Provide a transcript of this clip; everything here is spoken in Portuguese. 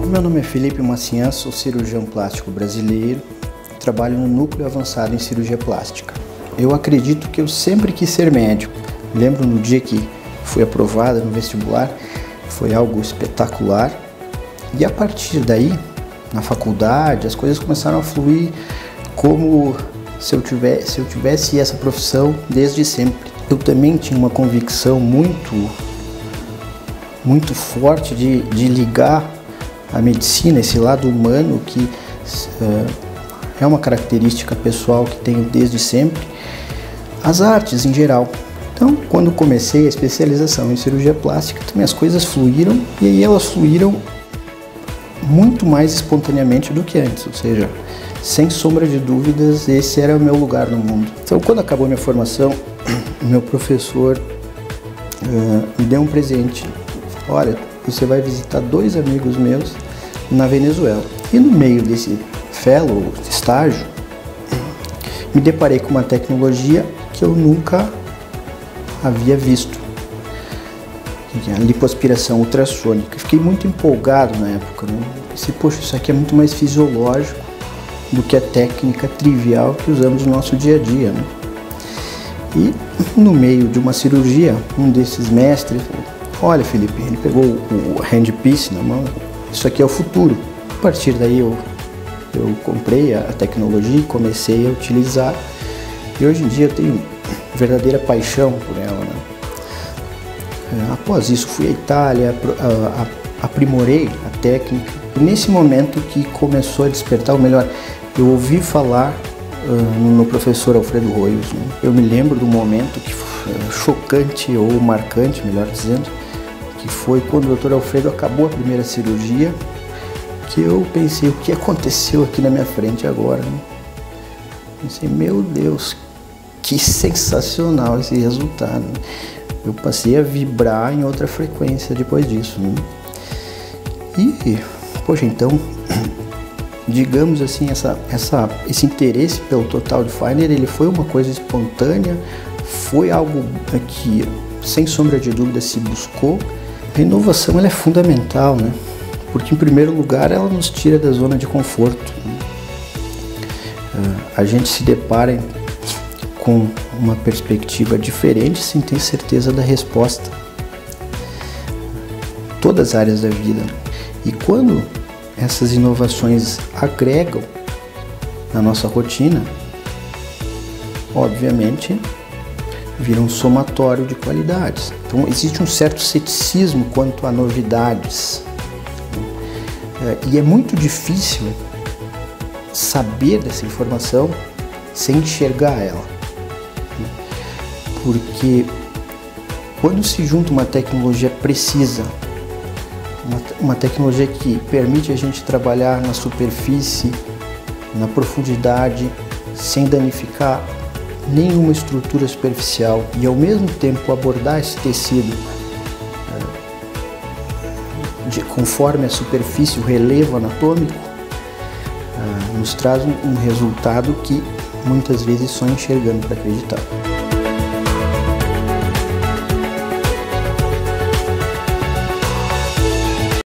Meu nome é Felipe Macian, sou cirurgião plástico brasileiro, trabalho no Núcleo Avançado em Cirurgia Plástica. Eu acredito que eu sempre quis ser médico. Lembro no dia que fui aprovado no vestibular, foi algo espetacular. E a partir daí, na faculdade, as coisas começaram a fluir como se eu tivesse essa profissão desde sempre. Eu também tinha uma convicção muito forte de ligar a medicina, esse lado humano que é uma característica pessoal que tenho desde sempre, as artes em geral. Então, quando comecei a especialização em cirurgia plástica, também as coisas fluíram, e aí elas fluíram muito mais espontaneamente do que antes, ou seja, sem sombra de dúvidas, esse era o meu lugar no mundo. Então, quando acabou minha formação, meu professor me deu um presente. Olha, você vai visitar 2 amigos meus na Venezuela. E no meio desse fellow, estágio, me deparei com uma tecnologia que eu nunca havia visto. A lipoaspiração ultrassônica. Fiquei muito empolgado na época, né? Pensei, poxa, isso aqui é muito mais fisiológico do que a técnica trivial que usamos no nosso dia a dia, né? E no meio de uma cirurgia, um desses mestres falou: olha, Felipe, ele pegou o handpiece na mão, isso aqui é o futuro. A partir daí eu comprei a tecnologia e comecei a utilizar, e hoje em dia eu tenho verdadeira paixão por ela, né? Após isso fui à Itália, aprimorei a técnica, e nesse momento que começou a despertar, ou melhor, eu ouvi falar no meu professor Alfredo Royos, né? Eu me lembro do momento que foi chocante, ou marcante, melhor dizendo, que foi quando o Dr. Alfredo acabou a primeira cirurgia, que eu pensei, o que aconteceu aqui na minha frente agora, né? Pensei, meu Deus, que sensacional esse resultado, né? Eu passei a vibrar em outra frequência depois disso, né? E, poxa, então, digamos assim, esse interesse pelo Total Definer, ele foi uma coisa espontânea, foi algo que, sem sombra de dúvida, se buscou. A inovação ela é fundamental, né? Porque, em primeiro lugar, ela nos tira da zona de conforto, né? A gente se depara com uma perspectiva diferente sem ter certeza da resposta. Todas as áreas da vida. E quando essas inovações agregam na nossa rotina, obviamente, vira um somatório de qualidades. Então, existe um certo ceticismo quanto a novidades. E é muito difícil saber dessa informação sem enxergar ela. Porque quando se junta uma tecnologia precisa, uma tecnologia que permite a gente trabalhar na superfície, na profundidade, sem danificar nenhuma estrutura superficial, e ao mesmo tempo abordar esse tecido conforme a superfície, o relevo anatômico, nos traz um resultado que muitas vezes só enxergando para acreditar.